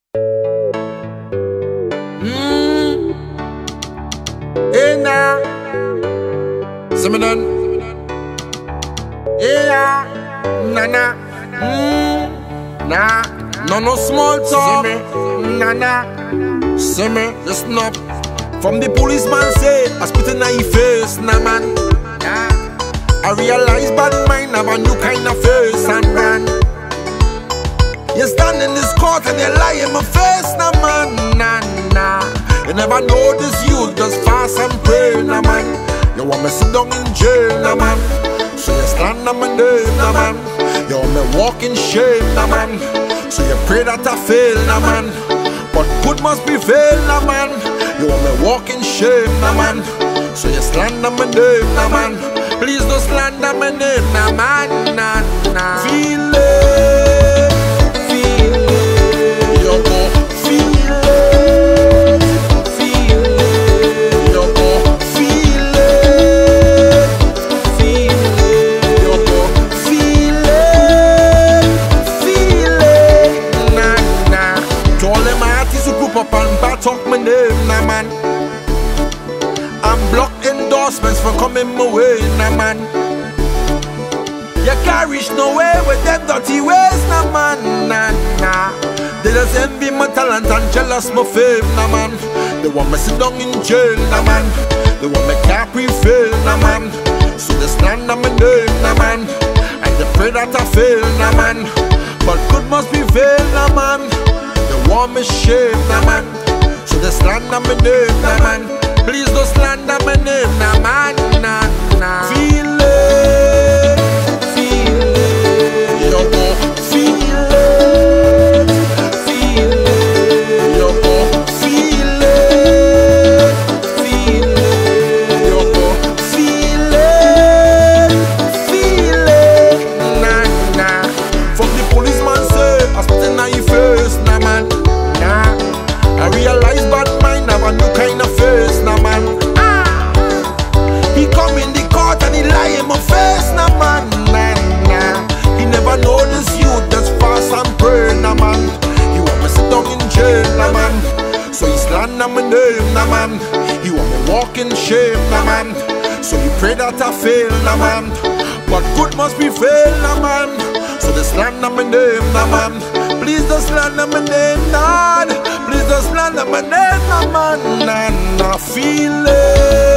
Hey nah, Ziminan. Yeah, nah. Nah, no small talk. Nah. See me, listen up. From the policeman say, I spit in your face, nah man. I realize bad mind have a new kind of face and man. You stand in this court and you lie in my face, nah man, nah. You never know this youth just fast and pray, nah man. You want me sit down in jail, nah man. So you stand on my name, nah man. You want me walk in shame, nah man. So you pray that I fail, nah man. But good must be fail, nah man. You want me walk in shame, nah man. So you slander my name, nah man. Please don't slander my name, nah man, nah. Feel it, you go feel it, you go feel it, you go feel it, nah. To all them artists who group up and bat up my name, nah man. I'm block endorsements for coming my way, nah man. You can't reach nowhere with them dirty ways, nah man, nah. They just envy my talent and jealous my fame, nah man. They want me sit down in jail, nah man. They want me can't prevail, nah man. So they slander my name, nah man. And they pray that I fail, nah man. But good must be fail, nah man. They want me shame, nah man. So they slander my name, nah man. Please don't slander my name, nah man, nah. Feel it, you go feel it, you go feel it, you go feel it, nah. From the policeman say, I spit in your face, nah man, nah. I realize bad mind have a new kind of face, nah man. He come in the court and he lie in my face, nah man, nah. He never know this youth that's fast and pray, nah man. He want me sit down in jail, nah man. So he slander my name, nah man. He want me walk in shame, nah man. So he pray that I fail, nah man. But good must be fail, nah man. So they slander my name, nah man. Please don't slander my name, nah. Please don't slander my name, nah man, nah. Feel it.